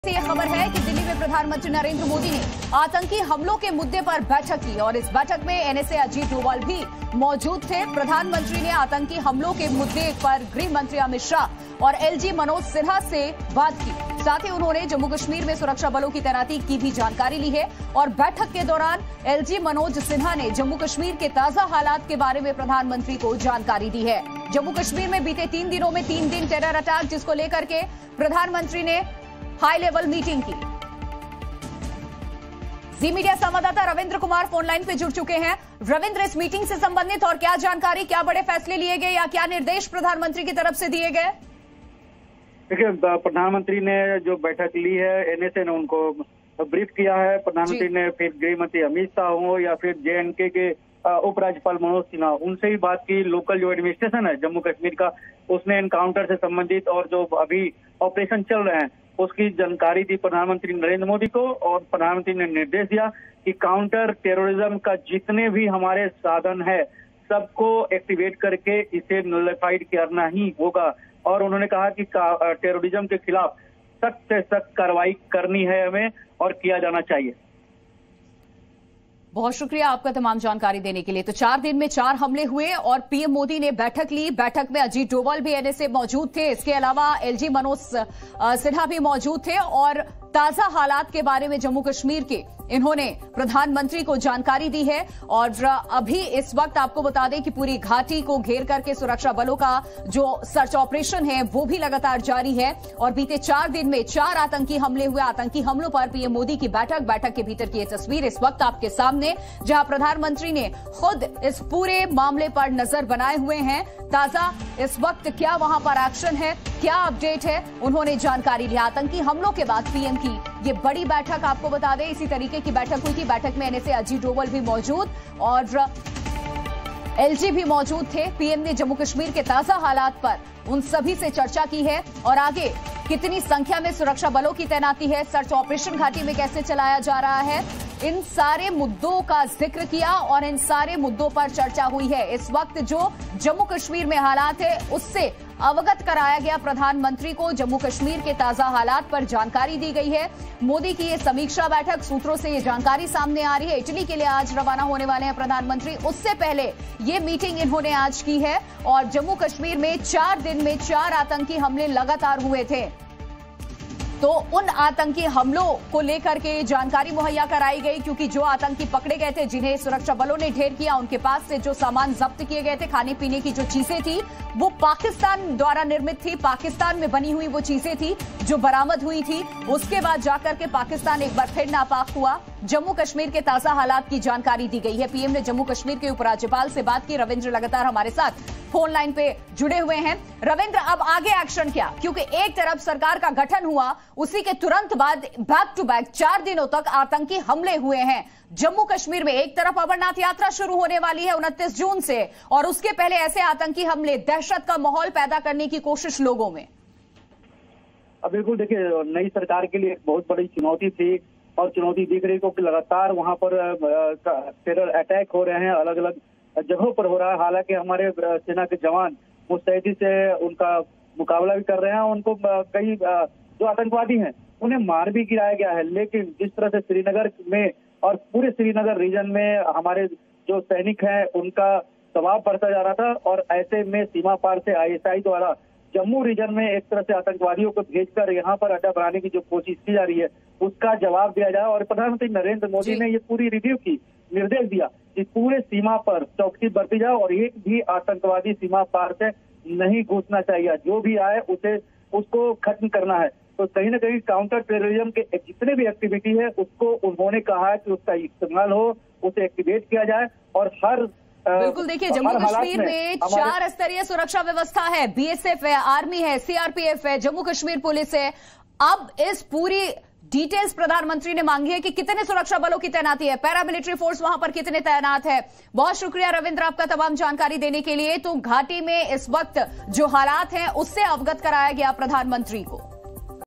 से यह खबर है कि दिल्ली में प्रधानमंत्री नरेंद्र मोदी ने आतंकी हमलों के मुद्दे पर बैठक की और इस बैठक में एनएसए अजीत डोभाल भी मौजूद थे। प्रधानमंत्री ने आतंकी हमलों के मुद्दे पर गृह मंत्री अमित शाह और एलजी मनोज सिन्हा से बात की। साथ ही उन्होंने जम्मू कश्मीर में सुरक्षा बलों की तैनाती की भी जानकारी ली है और बैठक के दौरान एलजी मनोज सिन्हा ने जम्मू कश्मीर के ताजा हालात के बारे में प्रधानमंत्री को जानकारी दी है। जम्मू कश्मीर में बीते 3 दिनों में 3 दिन टेरर अटैक, जिसको लेकर के प्रधानमंत्री ने हाई लेवल मीटिंग की। जी मीडिया संवाददाता रविंद्र कुमार फोन लाइन पे जुड़ चुके हैं। रविंद्र, इस मीटिंग से संबंधित और क्या जानकारी, क्या बड़े फैसले लिए गए या क्या निर्देश प्रधानमंत्री की तरफ से दिए गए? देखिए, प्रधानमंत्री ने जो बैठक ली है, एनएसए ने उनको ब्रीफ किया है। प्रधानमंत्री ने फिर गृह मंत्री अमित शाह हो या फिर जेएनके के उपराज्यपाल मनोज सिन्हा, उनसे ही बात की। लोकल जो एडमिनिस्ट्रेशन है जम्मू कश्मीर का, उसने एनकाउंटर से संबंधित और जो अभी ऑपरेशन चल रहे हैं उसकी जानकारी दी प्रधानमंत्री नरेंद्र मोदी को। और प्रधानमंत्री ने निर्देश दिया कि काउंटर टेररिज्म का जितने भी हमारे साधन है सबको एक्टिवेट करके इसे नलिफाइड करना ही होगा। और उन्होंने कहा कि टेररिज्म के खिलाफ सख्त से सख्त कार्रवाई करनी है हमें और किया जाना चाहिए। बहुत शुक्रिया आपका तमाम जानकारी देने के लिए। तो 4 दिन में 4 हमले हुए और पीएम मोदी ने बैठक ली। बैठक में अजीत डोभाल भी एनएसए मौजूद थे, इसके अलावा एलजी मनोज सिन्हा भी मौजूद थे और ताजा हालात के बारे में जम्मू कश्मीर के इन्होंने प्रधानमंत्री को जानकारी दी है। और अभी इस वक्त आपको बता दें कि पूरी घाटी को घेर करके सुरक्षा बलों का जो सर्च ऑपरेशन है वो भी लगातार जारी है। और बीते 4 दिन में 4 आतंकी हमले हुए। आतंकी हमलों पर पीएम मोदी की बैठक के भीतर की ये तस्वीर इस वक्त आपके सामने, जहां प्रधानमंत्री ने खुद इस पूरे मामले पर नजर बनाए हुए हैं। ताजा इस वक्त क्या वहां पर एक्शन है, क्या अपडेट है, उन्होंने जानकारी ली। आतंकी हमलों के बाद पीएम की ये बड़ी बैठक, आपको बता दें इसी तरीके की बैठक हुई थी। बैठक में एनएसए अजीत डोभाल भी मौजूद और एलजी भी मौजूद थे। पीएम ने जम्मू कश्मीर के ताजा हालात पर उन सभी से चर्चा की है और आगे कितनी संख्या में सुरक्षा बलों की तैनाती है, सर्च ऑपरेशन घाटी में कैसे चलाया जा रहा है, इन सारे मुद्दों का जिक्र किया और इन सारे मुद्दों पर चर्चा हुई है। इस वक्त जो जम्मू कश्मीर में हालात है उससे अवगत कराया गया प्रधानमंत्री को। जम्मू कश्मीर के ताजा हालात पर जानकारी दी गई है। मोदी की ये समीक्षा बैठक, सूत्रों से ये जानकारी सामने आ रही है। इटली के लिए आज रवाना होने वाले हैं प्रधानमंत्री, उससे पहले ये मीटिंग इन्होंने आज की है। और जम्मू कश्मीर में 4 दिन में 4 आतंकी हमले लगातार हुए थे, तो उन आतंकी हमलों को लेकर के जानकारी मुहैया कराई गई, क्योंकि जो आतंकी पकड़े गए थे, जिन्हें सुरक्षा बलों ने ढेर किया, उनके पास से जो सामान जब्त किए गए थे, खाने पीने की जो चीजें थी वो पाकिस्तान द्वारा निर्मित थी, पाकिस्तान में बनी हुई वो चीजें थी जो बरामद हुई थी। उसके बाद जाकर के पाकिस्तान एक बार फिर नापाक हुआ। जम्मू कश्मीर के ताजा हालात की जानकारी दी गई है। पीएम ने जम्मू कश्मीर के उपराज्यपाल से बात की। रविंद्र लगातार हमारे साथ फोन लाइन पे जुड़े हुए हैं। रविंद्र, अब आगे एक्शन क्या? क्योंकि एक तरफ सरकार का गठन हुआ, उसी के तुरंत बाद बैक टू बैक 4 दिनों तक आतंकी हमले हुए हैं जम्मू कश्मीर में। एक तरफ अमरनाथ यात्रा शुरू होने वाली है 29 जून से और उसके पहले ऐसे आतंकी हमले, दहशत का माहौल पैदा करने की कोशिश लोगों में। अब बिल्कुल देखिए, नई सरकार के लिए बहुत बड़ी चुनौती थी और चुनौती दिख रही क्योंकि लगातार वहां पर टेरर अटैक हो रहे हैं, अलग अलग जगहों पर हो रहा है। हालांकि हमारे सेना के जवान मुस्तैदी से उनका मुकाबला भी कर रहे हैं। उनको कई जो आतंकवादी हैं उन्हें मार भी गिराया गया है, लेकिन जिस तरह से श्रीनगर में और पूरे श्रीनगर रीजन में हमारे जो सैनिक हैं उनका दबाव बढ़ता जा रहा था और ऐसे में सीमा पार से आईएसआई द्वारा जम्मू रीजन में एक तरह से आतंकवादियों को भेजकर यहाँ पर अड्डा बनाने की जो कोशिश की जा रही है उसका जवाब दिया जाए। और प्रधानमंत्री नरेंद्र मोदी ने ये पूरी रिव्यू की, निर्देश दिया कि पूरे सीमा पर चौकसी बरती जाए और एक भी आतंकवादी सीमा पार से नहीं घुसना चाहिए, जो भी आए उसको खत्म करना है। तो कहीं ना कहीं काउंटर टेररिज्म के जितने भी एक्टिविटी है उसको उन्होंने कहा है कि उसका इस्तेमाल हो, उसे एक्टिवेट किया जाए और हर बिल्कुल देखिए, जम्मू कश्मीर में 4 स्तरीय सुरक्षा व्यवस्था है, बीएसएफ है, आर्मी है, सीआरपीएफ है, जम्मू कश्मीर पुलिस है। अब इस पूरी डिटेल्स प्रधानमंत्री ने मांगी है कि कितने सुरक्षा बलों की तैनाती है, पैरामिलिट्री फोर्स वहां पर कितने तैनात है। बहुत शुक्रिया रविंद्र आपका तमाम जानकारी देने के लिए। तो घाटी में इस वक्त जो हालात हैं उससे अवगत कराया गया प्रधानमंत्री को।